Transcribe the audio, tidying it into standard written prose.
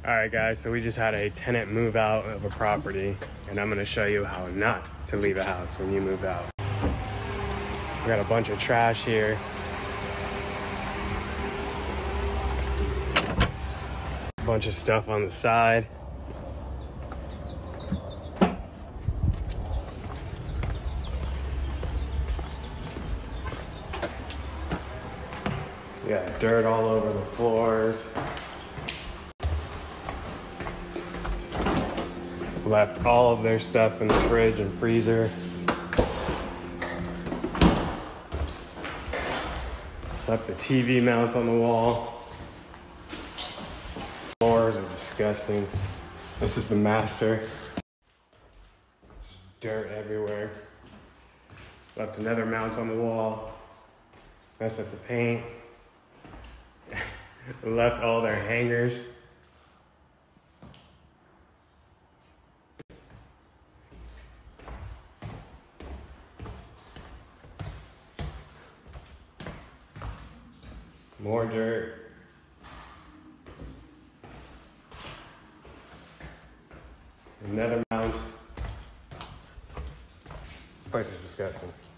All right, guys, so we just had a tenant move out of a property, and I'm gonna show you how not to leave a house when you move out. We got a bunch of trash here. A bunch of stuff on the side. We got dirt all over the floors. Left all of their stuff in the fridge and freezer. Left the TV mounts on the wall. Floors are disgusting. This is the master. Dirt everywhere. Left another mount on the wall. Messed up the paint. Left all their hangers. More dirt. Another mount. This place is disgusting.